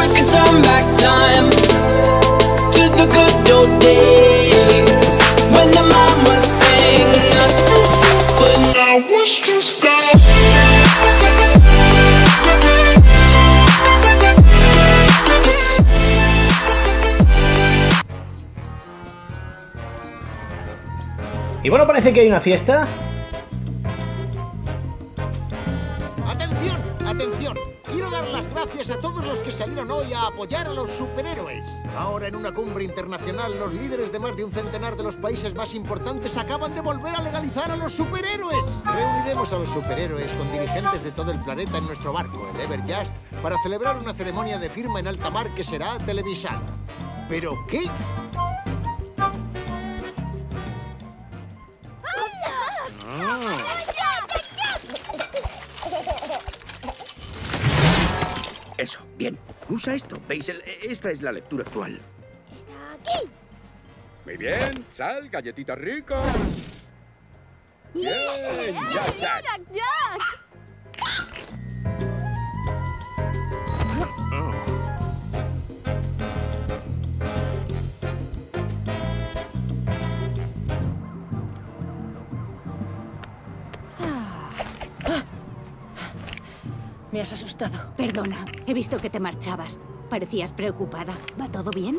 could turn back time to the good old days when the mama sang us to sleep, but now it's just us. Y bueno, parece que hay una fiesta. ¡Atención! ¡Atención! Quiero dar las gracias a todos los que salieron hoy a apoyar a los superhéroes. Ahora, en una cumbre internacional, los líderes de más de un centenar de los países más importantes acaban de volver a legalizar a los superhéroes. Reuniremos a los superhéroes con dirigentes de todo el planeta en nuestro barco, el Everjust, para celebrar una ceremonia de firma en alta mar que será televisada. ¿Pero qué? Eso, bien. Usa esto, Basil. Esta es la lectura actual. ¡Está aquí! Muy bien. Sal, galletita rica. Bien, Jack, Jack. ¡Jack! Me has asustado. Perdona, he visto que te marchabas. Parecías preocupada. ¿Va todo bien?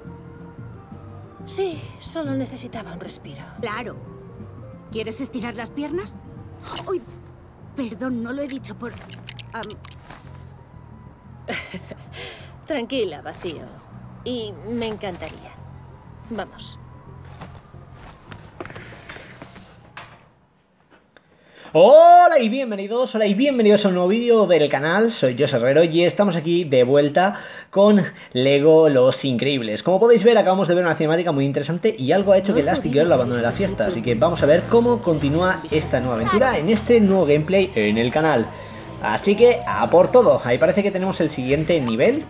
Sí, solo necesitaba un respiro. Claro. ¿Quieres estirar las piernas? Uy, perdón, no lo he dicho por... Tranquila, Vacío. Y me encantaría. Vamos. Hola y bienvenidos a un nuevo vídeo del canal. Soy José Herrero y estamos aquí de vuelta con Lego Los Increíbles. Como podéis ver, acabamos de ver una cinemática muy interesante y algo ha hecho que Elastic Girl abandone la fiesta. Así que vamos a ver cómo continúa esta nueva aventura en este nuevo gameplay en el canal. Así que a por todo. Ahí parece que tenemos el siguiente nivel.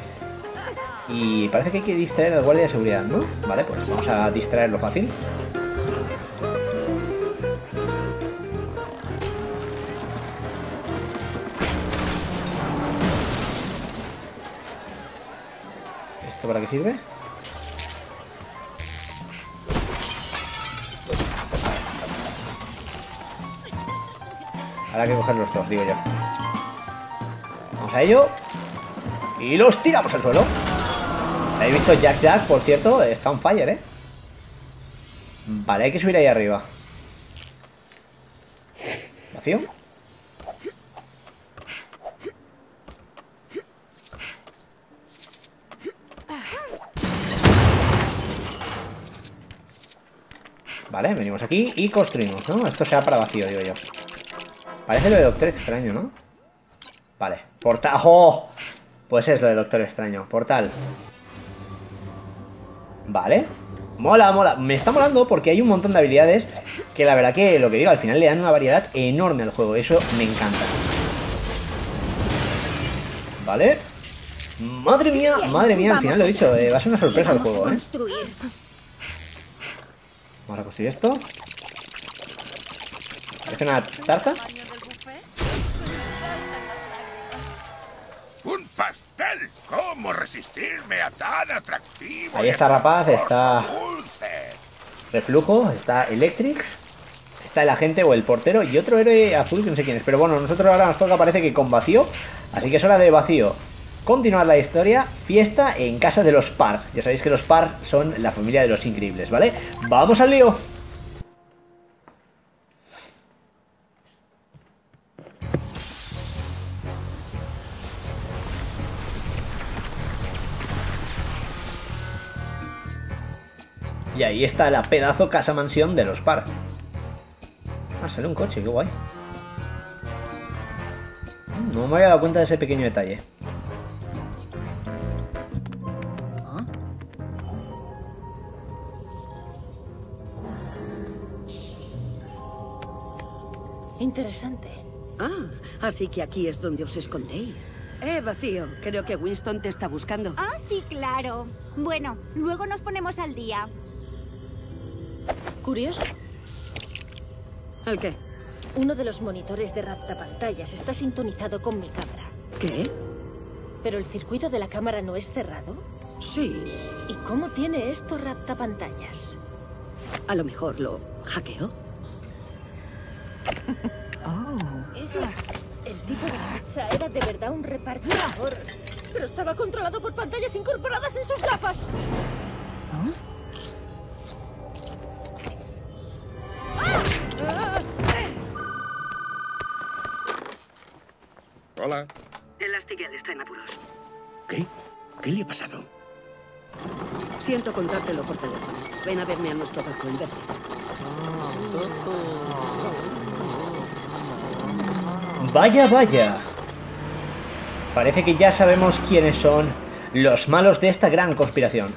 Y parece que hay que distraer al guardia de seguridad, ¿no? Vale, pues vamos a distraerlo fácil. ¿Esto para qué sirve? Ahora hay que cogerlos todos, digo yo. Vamos a ello. Y los tiramos al suelo. ¿Habéis visto Jack Jack? Por cierto, está on fire, ¿eh? Vale, hay que subir ahí arriba. ¿Vacío? Vale, venimos aquí y construimos, ¿no? Esto será para vacío, digo yo. Parece lo de Doctor Extraño, ¿no? Vale, portal. ¡Oh! Pues es lo de Doctor Extraño, portal. Vale. Mola, mola. Me está molando porque hay un montón de habilidades que la verdad que, lo que digo, al final le dan una variedad enorme al juego. Eso me encanta. Vale. Madre mía, al final lo he dicho. Va a ser una sorpresa el juego, ¿eh? Vamos a construir esto. ¿Parece una tarta? ¡Un pastel! ¿Cómo resistirme a tan atractivo? Ahí está Rapaz, está Reflujo, está Electrix, está el agente o el portero y otro héroe azul que no sé quién es. Pero bueno, nosotros ahora nos toca, parece que con Vacío. Así que es hora de Vacío continuar la historia. Fiesta en casa de los Park. Ya sabéis que los Park son la familia de Los Increíbles, ¿vale? ¡Vamos al lío! Y ahí está la pedazo casa mansión de los Park. Ah, sale un coche, qué guay. No me había dado cuenta de ese pequeño detalle. Interesante. Ah, así que aquí es donde os escondéis. Vacío, creo que Winston te está buscando. Ah, sí, claro. Bueno, luego nos ponemos al día. ¿Curioso? ¿El qué? Uno de los monitores de raptapantallas está sintonizado con mi cámara. ¿Qué? ¿Pero el circuito de la cámara no es cerrado? Sí. ¿Y cómo tiene esto raptapantallas? A lo mejor lo hackeó. ¿Y si el tipo de pizza era de verdad un repartidor, pero estaba controlado por pantallas incorporadas en sus gafas? Hola. El Astiguel está en apuros. ¿Qué? ¿Qué le ha pasado? Siento contártelo por teléfono. Ven a verme a nuestro barco invertido. Vaya, vaya. Parece que ya sabemos quiénes son los malos de esta gran conspiración.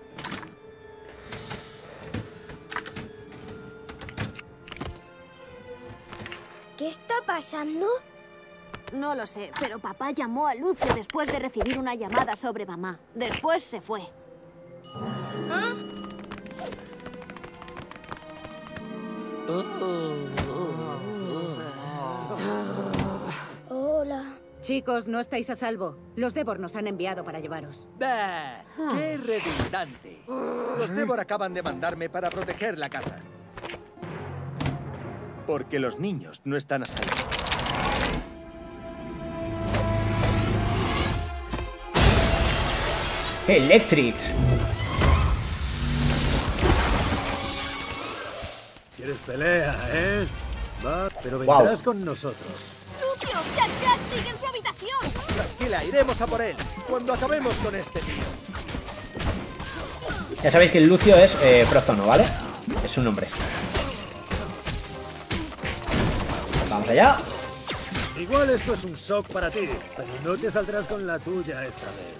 ¿Qué está pasando? No lo sé, pero papá llamó a Lucio después de recibir una llamada sobre mamá. Después se fue. Hola. Chicos, no estáis a salvo. Los Devor nos han enviado para llevaros. ¡Bah! ¡Qué redundante! Los Devor acaban de mandarme para proteger la casa. Porque los niños no están a salvo. Electric. ¿Quieres pelea, Va, pero vendrás con nosotros. ¡Lucio! ¡Jack sigue en su habitación! Tranquila, iremos a por él cuando acabemos con este tío. Ya sabéis que el Lucio es Frozono, ¿vale? Es su nombre. Vamos allá. Igual esto es un shock para ti, pero no te saldrás con la tuya esta vez.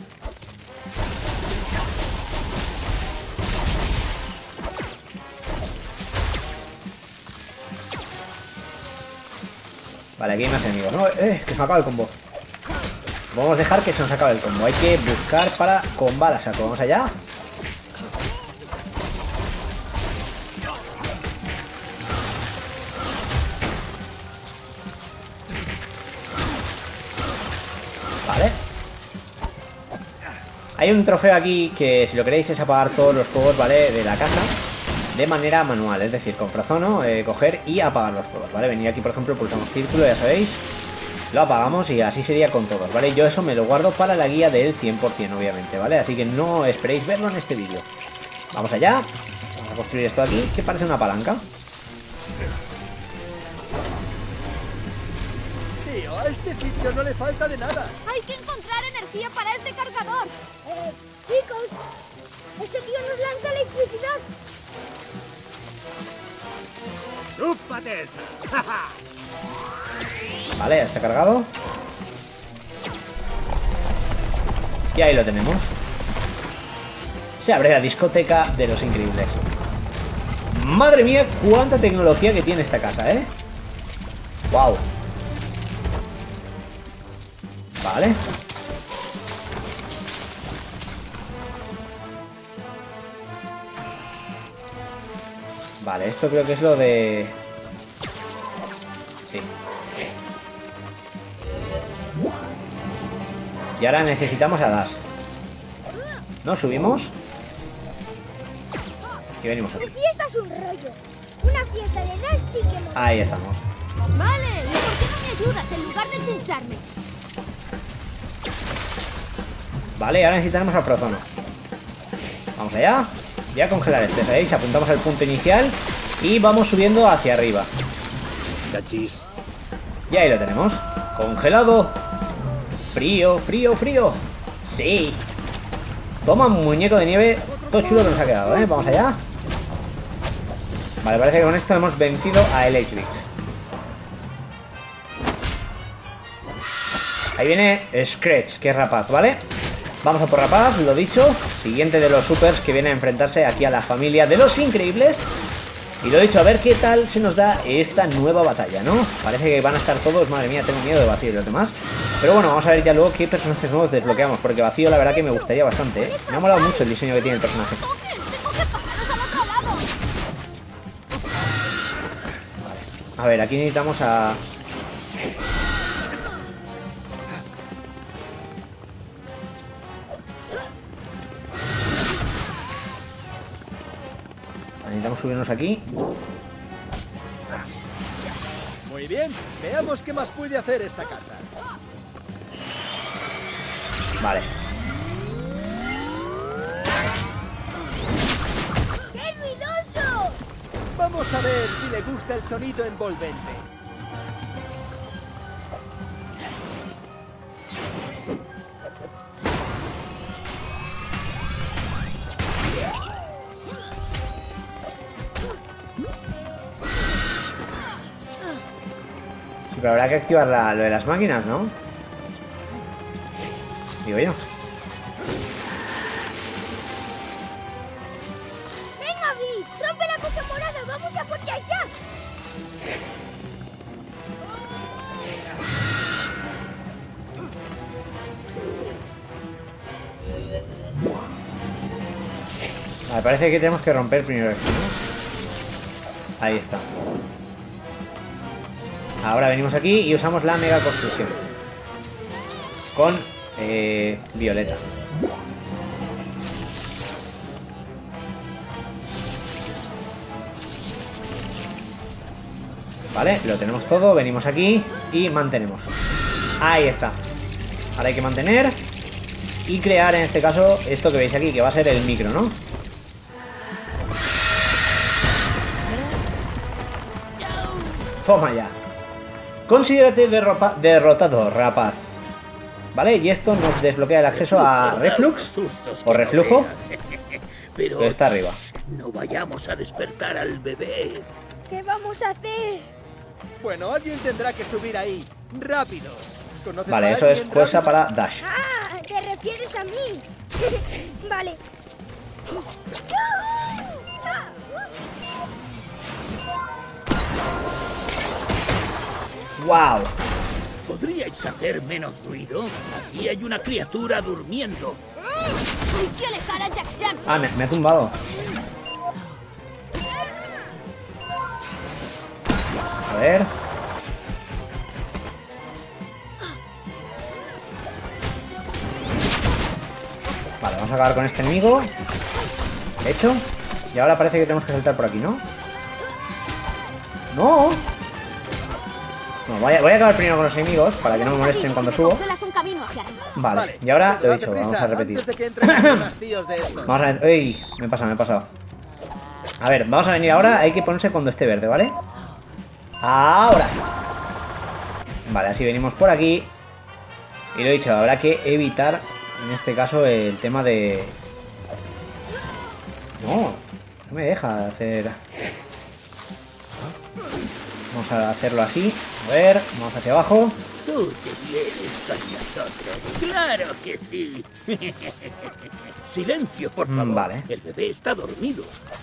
Vale, aquí hay más enemigos. No, que se me acaba el combo. Vamos a dejar que se nos acabe el combo. Hay que buscar para combar a saco. Vamos allá. Vale. Hay un trofeo aquí que si lo queréis es apagar todos los fuegos, ¿vale? De la casa. De manera manual, es decir, con Frozono, coger y apagar los fuegos, ¿vale? Venir aquí, por ejemplo, pulsamos círculo, ya sabéis. Lo apagamos y así sería con todos, ¿vale? Yo eso me lo guardo para la guía del 100%, obviamente, ¿vale? Así que no esperéis verlo en este vídeo. Vamos allá. Vamos a construir esto aquí, que parece una palanca. Tío, a este sitio no le falta de nada. ¡Hay que encontrar energía para este cargador! Chicos, ese tío nos lanza electricidad. ¡Chúpate esa! Vale, ya está cargado. Y ahí lo tenemos. Se abre la discoteca de los increíbles. Madre mía, cuánta tecnología que tiene esta casa, ¿eh? Wow. Vale. Vale, esto creo que es lo de... Sí. Y ahora necesitamos a Dash. ¿No subimos? Y venimos aquí. Tu fiesta es un rollo. Una fiesta de Dash sí que mola. Ahí estamos. Vale, ¿y por qué no me ayudas en lugar de chincharme? Vale, ahora necesitamos a Frozono. Vamos allá. Voy a congelar este, ¿sabéis? Apuntamos al punto inicial y vamos subiendo hacia arriba. Cachis. Y ahí lo tenemos. Congelado. Frío, frío, frío. Sí. Toma, muñeco de nieve. Todo chulo que nos ha quedado, ¿eh? Vamos allá. Vale, parece que con esto hemos vencido a Electric. Ahí viene Scratch, que es Rapaz, ¿vale? Vamos a por Rapaz, lo dicho. Siguiente de los supers que viene a enfrentarse aquí a la familia de los increíbles. Y lo dicho, a ver qué tal se nos da esta nueva batalla, ¿no? Parece que van a estar todos, madre mía, tengo miedo de Vacío y los demás. Pero bueno, vamos a ver ya luego qué personajes nuevos desbloqueamos, porque Vacío la verdad que me gustaría bastante, ¿eh? Me ha molado mucho el diseño que tiene el personaje. Vale. A ver, aquí necesitamos a... necesitamos subirnos aquí. Muy bien, veamos qué más puede hacer esta casa. Vale. ¡Qué ruidoso! Vamos a ver si le gusta el sonido envolvente. Pero habrá que activar lo de las máquinas, ¿no? Digo yo. ¡Venga, Vi! ¡Rompe la cosa morada! ¡Vamos a por allá! Me parece que tenemos que romper primero esto, ¿no? Ahí está. Ahora venimos aquí y usamos la mega construcción. Con violeta. Vale, lo tenemos todo, venimos aquí y mantenemos. Ahí está. Ahora hay que mantener y crear en este caso esto que veis aquí, que va a ser el micro, ¿no? Toma ya. Considérate derrotado, rapaz. Vale, y esto nos desbloquea el acceso a Reflux o Reflujo, Pero que está arriba. no vayamos a despertar al bebé. ¿Qué vamos a hacer? Bueno, alguien tendrá que subir ahí. ¡Rápido! ¿Conoces Vale, a eso es alguien fuerza rápido? para dash. ¡Ah! ¿Te refieres a mí? Vale. ¡Wow! ¿Podríais hacer menos ruido? Aquí hay una criatura durmiendo. Hay que alejar a Jack Jack. Ah, me ha tumbado. A ver. Vale, vamos a acabar con este enemigo. Hecho. Y ahora parece que tenemos que saltar por aquí, ¿no? ¡No! No, voy a acabar primero con los enemigos para que no me molesten cuando subo. Un camino hacia arriba. Vale, y ahora lo he dicho, Date vamos prisa, a repetir. antes de que entren más tíos de estos. Vamos a ver. ¡Ey! Me he pasado. A ver, vamos a venir ahora. Hay que ponerse cuando esté verde, ¿vale? Ahora. Vale, así venimos por aquí. Y lo he dicho, habrá que evitar, en este caso, el tema de... No me deja hacer... Vamos a hacerlo así. A ver, vamos hacia abajo. Tú te vienes con nosotros. ¡Claro que sí! Silencio, por favor. Vale. El bebé está dormido.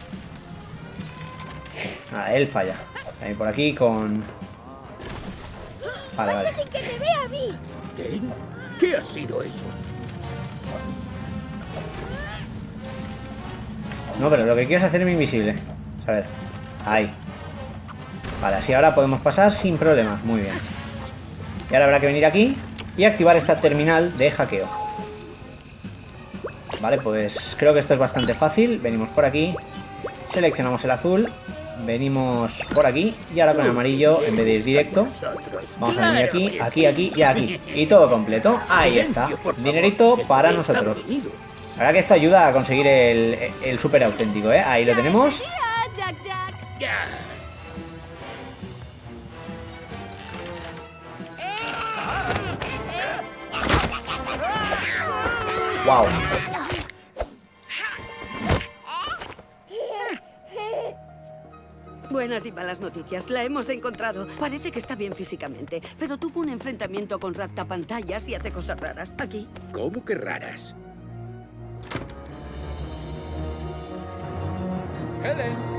Ah, él falla. Ahí por aquí con... Vale, vale. Sin que te vea, Vi. ¿Qué? ¿Qué ha sido eso? No, pero lo que quiero es hacerme invisible. A ver. Ahí. Vale, así ahora podemos pasar sin problemas. Muy bien. Y ahora habrá que venir aquí y activar esta terminal de hackeo. Vale, pues creo que esto es bastante fácil. Venimos por aquí. Seleccionamos el azul. Venimos por aquí. Y ahora con el amarillo, en vez de ir directo, vamos a venir aquí, aquí, aquí y aquí. Y todo completo. Ahí está. Dinerito para nosotros. La verdad que esto ayuda a conseguir el súper auténtico, ¿eh? Ahí lo tenemos. Jack Jack. Ya. Wow. Buenas y malas noticias. La hemos encontrado. Parece que está bien físicamente, pero tuvo un enfrentamiento con raptapantallas y hace cosas raras. Aquí. ¿Cómo que raras? Helen.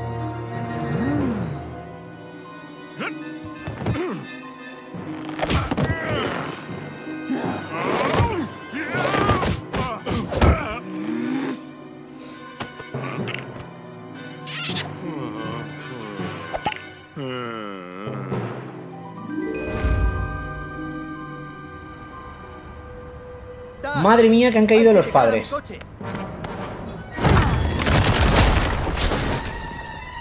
Madre mía, que han caído los padres.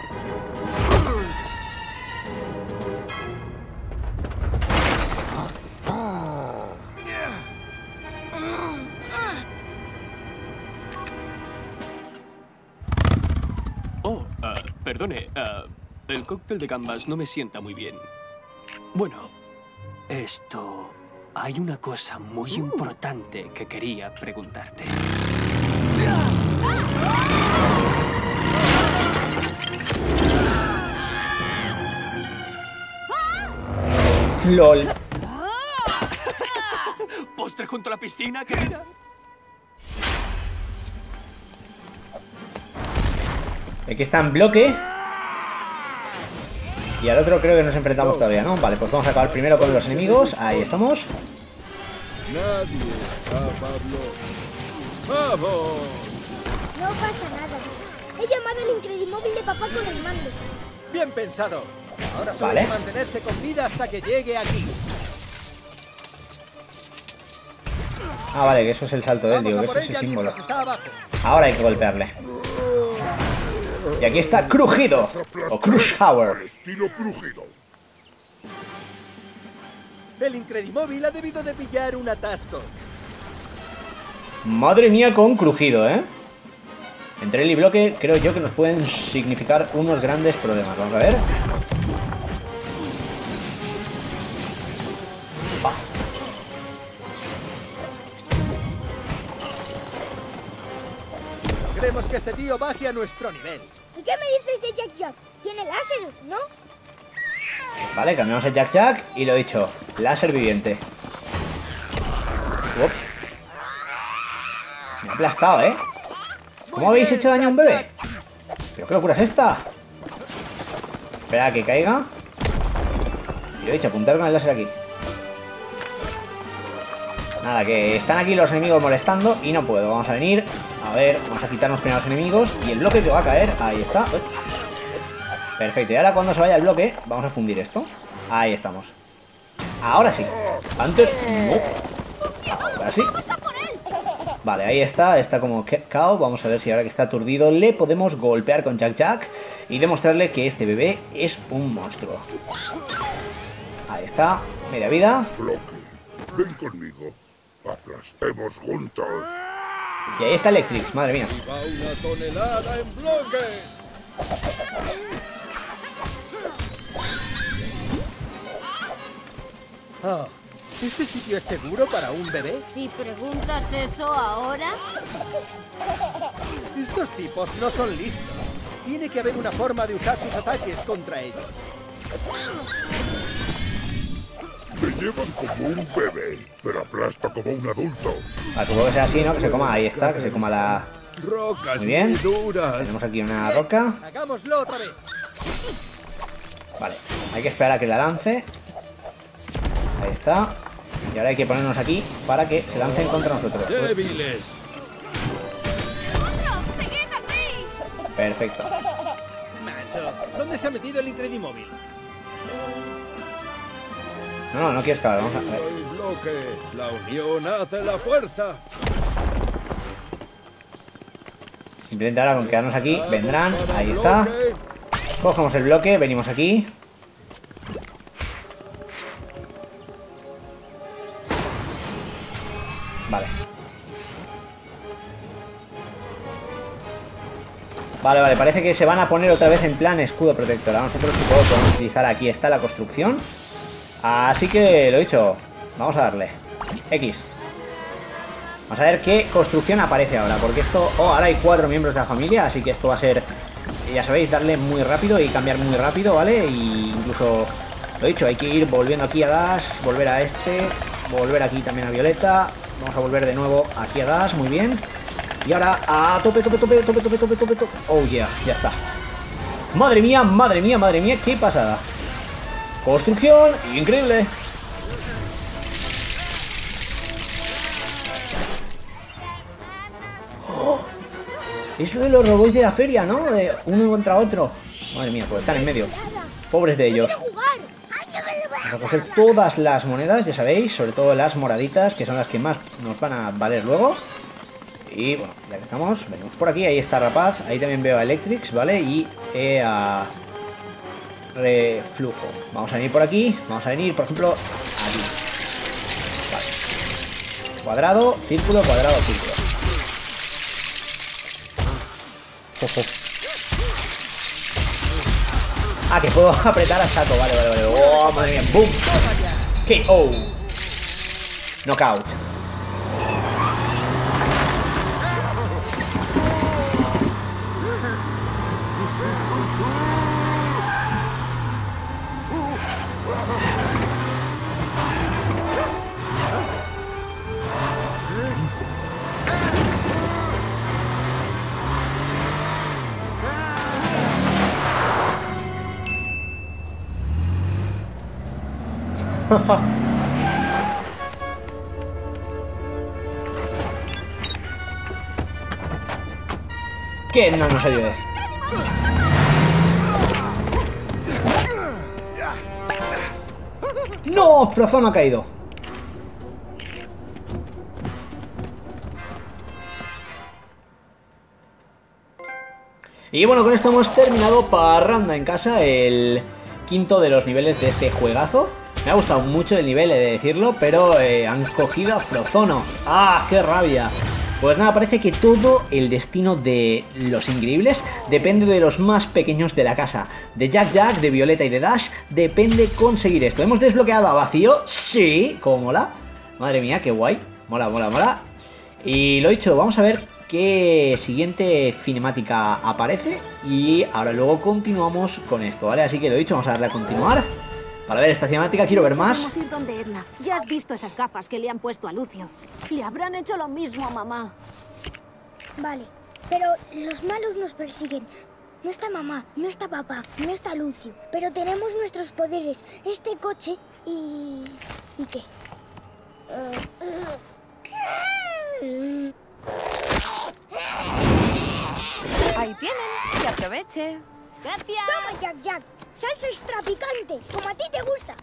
Perdone, el cóctel de gambas no me sienta muy bien. Bueno, esto... Hay una cosa muy importante que quería preguntarte. LOL. ¿Postre junto a la piscina, querida? Aquí está en bloque. Y al otro creo que nos enfrentamos todavía, ¿no? Vale, pues vamos a acabar primero con los enemigos. Ahí estamos. Nadie a Pablo. ¡Vamos! No pasa nada. He llamado al Incredimóvil de papá con el mando. Bien pensado. Ahora solo Vale. hay que mantenerse con vida hasta que llegue aquí. Ah, vale, que eso es el salto de él, digo, que eso es el símbolo. Ahora hay que golpearle. Y aquí está Crujido, o Crush Hour. Estilo crujido. El Incredimóvil ha debido de pillar un atasco. Madre mía con Crujido, ¿eh? Entre él y bloque creo yo que nos pueden significar unos grandes problemas. Vamos a ver. Queremos que este tío baje a nuestro nivel. ¿Y qué me dices de Jack Jack? Tiene láseres, ¿no? Vale, cambiamos el Jack Jack y lo he dicho, láser viviente. Ups. Me ha aplastado, ¿eh? ¿Cómo habéis hecho daño a un bebé? ¿Pero qué locura es esta? Espera a que caiga. Y lo he dicho, apuntar con el láser aquí. Nada, que están aquí los enemigos molestando y no puedo. Vamos a venir, a ver, vamos a quitarnos primero los enemigos. Y el bloque que va a caer, ahí está. Perfecto, y ahora cuando se vaya el bloque, vamos a fundir esto. Ahí estamos. Ahora sí. Antes no. Ahora sí. Vale, ahí está, está como KO. Vamos a ver si ahora que está aturdido le podemos golpear con Jack Jack y demostrarle que este bebé es un monstruo. Ahí está, media vida. Bloque, ven conmigo. Aplastemos juntos. Y ahí está Electrix, madre mía. Y va una tonelada en bloque. Oh, ¿este sitio es seguro para un bebé? ¿Y preguntas eso ahora? Estos tipos no son listos. Tiene que haber una forma de usar sus ataques contra ellos. Me llevan como un bebé, pero aplasto como un adulto. Supongo que sea así, ¿no? Que se coma, ahí está, que se coma la... Rocas muy bien. duras. Tenemos aquí una roca. Hagámoslo otra vez. Vale, hay que esperar a que la lance. Ahí está. Y ahora hay que ponernos aquí para que se lancen contra nosotros. Débiles. Perfecto. Macho, ¿dónde se ha metido el Incredimóvil? No, no quiero escalar, vamos a ver. El bloque. La unión hace la fuerza. Simplemente ahora con quedarnos aquí, vendrán. Ahí está. Cogemos el bloque, venimos aquí. Vale. Vale, parece que se van a poner otra vez en plan escudo protector. Nosotros supongo que podemos utilizar, aquí está la construcción. Así que, lo dicho, vamos a darle X. Vamos a ver qué construcción aparece ahora, porque esto... Oh, ahora hay 4 miembros de la familia, así que esto va a ser, ya sabéis, darle muy rápido y cambiar muy rápido, ¿vale? Y incluso, lo dicho, hay que ir volviendo aquí a Dash, volver a este, volver aquí también a Violeta. Vamos a volver de nuevo aquí a Dash, muy bien. Y ahora a tope. Oh yeah, ya está. Madre mía, qué pasada. Construcción increíble. Oh, es lo de los robots de la feria, ¿no? De uno contra otro. Madre mía, pues están en medio. Pobres de ellos. Vamos a coger todas las monedas, ya sabéis, sobre todo las moraditas, que son las que más nos van a valer luego. Y bueno, ya que estamos, venimos por aquí, ahí está Rapaz, ahí también veo a Electrix, ¿vale? Y a Reflujo. Vamos a venir por aquí, vamos a venir, por ejemplo, aquí. Vale. Cuadrado, círculo, cuadrado, círculo. Ah, que puedo apretar a saco. Vale. Oh, madre mía. Boom. KO. Knockout. ¿Qué? No nos ayude. ¡No! Frozone ha caído. Y bueno, con esto hemos terminado parranda en casa, el quinto de los niveles de este juegazo. Me ha gustado mucho el nivel, he de decirlo, pero han cogido a Frozono. ¡Ah, qué rabia! Pues nada, parece que todo el destino de los increíbles depende de los más pequeños de la casa. De Jack Jack, de Violeta y de Dash, depende conseguir esto. ¿Hemos desbloqueado a Vacío? Sí, ¿cómo mola? Madre mía, qué guay. Mola. Y lo dicho, vamos a ver qué siguiente cinemática aparece. Y ahora luego continuamos con esto, ¿vale? Así que lo dicho, vamos a darle a continuar. Para ver esta cinemática quiero ver más. Podemos ir donde Edna. Ya has visto esas gafas que le han puesto a Lucio. Le habrán hecho lo mismo a mamá. Vale, pero los malos nos persiguen. No está mamá, no está papá, no está Lucio. Pero tenemos nuestros poderes, este coche y... ¿Y qué? Ahí tienen, que aproveche. ¡Gracias! ¡Toma, Jack Jack! ¡Salsa extra picante! ¡Como a ti te gusta!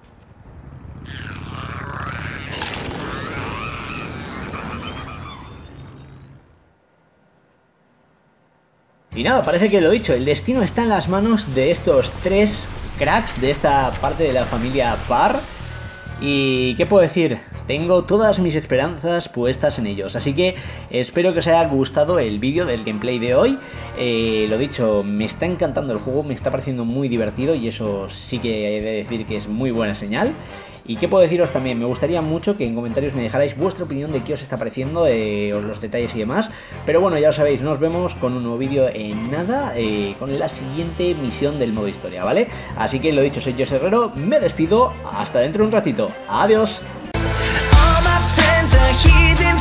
Y nada, parece que lo he dicho, el destino está en las manos de estos tres cracks de esta parte de la familia Parr. Y ¿qué puedo decir? Tengo todas mis esperanzas puestas en ellos, así que espero que os haya gustado el vídeo del gameplay de hoy. Lo dicho, me está encantando el juego, me está pareciendo muy divertido y eso sí que he de decir que es muy buena señal. Y qué puedo deciros también, me gustaría mucho que en comentarios me dejarais vuestra opinión de qué os está pareciendo, los detalles y demás. Pero bueno, ya lo sabéis, nos vemos con un nuevo vídeo en nada, con la siguiente misión del modo historia, ¿vale? Así que lo dicho, soy José Herrero, me despido, hasta dentro de un ratito, adiós. All my friends are here.